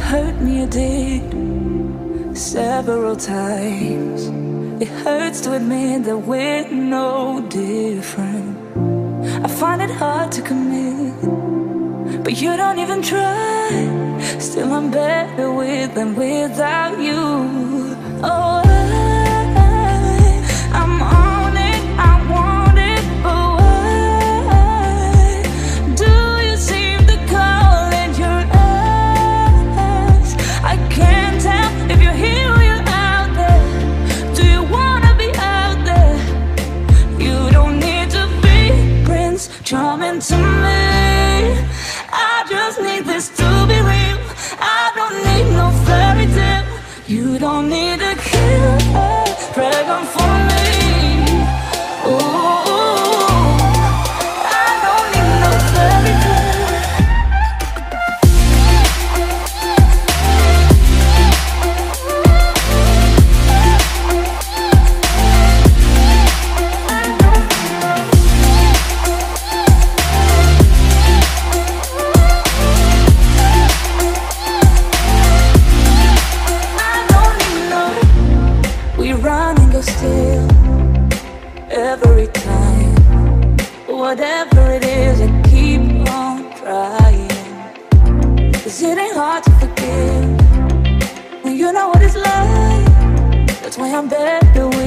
hurt me, you did, several times. It hurts to admit that we're no different. I find it hard to commit, but you don't even try. Still I'm better with than without you. Oh, I'm on it, I want it, but why do you seem to call it your eyes? I can't tell if you're here or you're out there. Do you wanna be out there? You don't need to be Prince Charming to me. I just need this to be real. I don't need no fairy tale. You don't need to kill a dragon for me. Ooh, I don't need no fairy tale. Still, every time, whatever it is, I keep on trying. 'Cause it ain't hard to forgive when you know what it's like. That's why I'm better